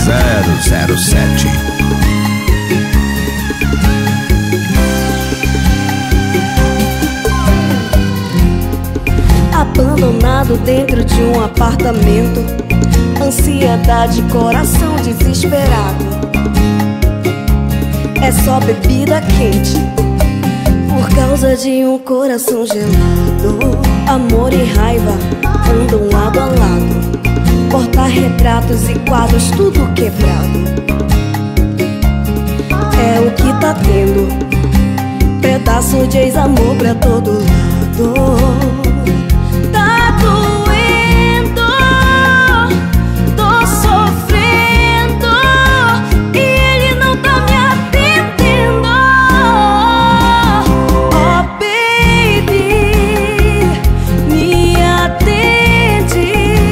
007. Abandonado dentro de um apartamento, ansiedade, coração desesperado. É só bebida quente por causa de um coração gelado. Amor e raiva andam lado a lado, porta-retratos e quadros tudo quebrado. É o que tá tendo, pedaço de ex-amor pra todo lado. Tá doendo, tô sofrendo e ele não tá me atendendo. Oh baby, me atende.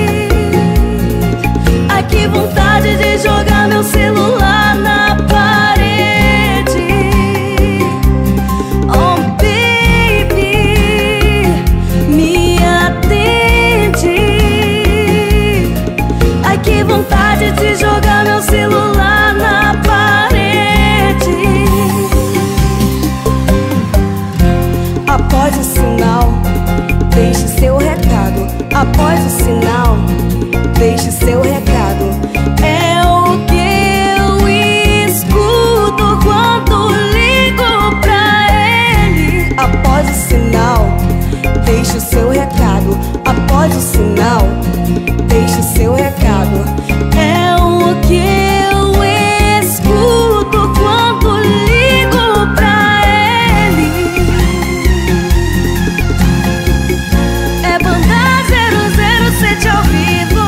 Ai que vontade de jogar meu celular na parede. Oh baby, me atende. Ai que vontade de jogar meu celular na parede. Após o sinal, deixe seu recado. Após o sinal, deixe seu recado. É o que eu escuto quando ligo pra ele. Após o sinal, deixe o seu recado. Após o sinal, deixe o seu recado. É o que eu escuto quando ligo pra ele. É Banda 007 ao vivo.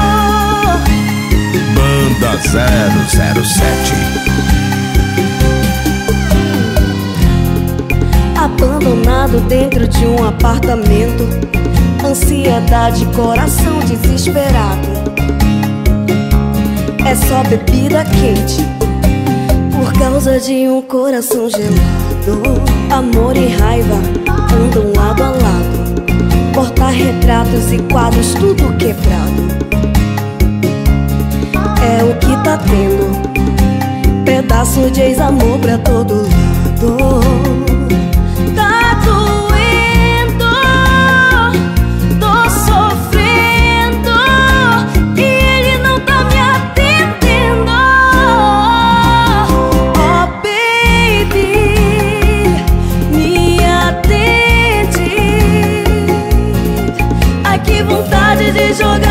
Banda 007. Abandonado dentro de um apartamento, ansiedade, coração desesperado. É só bebida quente por causa de um coração gelado. Amor e raiva andam lado a lado, porta-retratos e quadros tudo quebrado. É o que tá tendo, pedaço de ex-amor pra todo lado. Tá doendo, tô sofrendo e ele não tá me atendendo. Oh baby, me atende. Ai que vontade de jogar